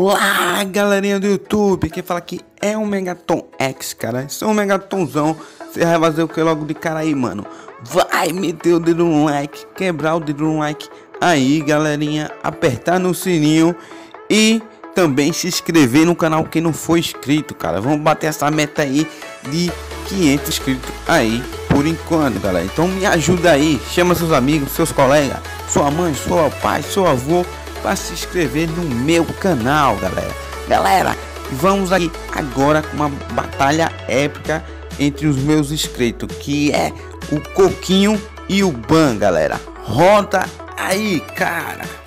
Olá, galerinha do YouTube, quem fala aqui é o Megaton X, cara. Sou um Megatonzão. Você vai fazer o que logo de cara aí, mano? Vai meter o dedo no like, quebrar o dedo no like aí, galerinha, apertar no sininho e também se inscrever no canal quem não for inscrito, cara. Vamos bater essa meta aí de 500 inscritos aí por enquanto, galera. Então me ajuda aí, chama seus amigos, seus colegas, sua mãe, seu pai, seu avô, para se inscrever no meu canal, galera. Vamos aí agora com uma batalha épica entre os meus inscritos, que é o Coquinho e o Ban, galera. Roda aí, cara.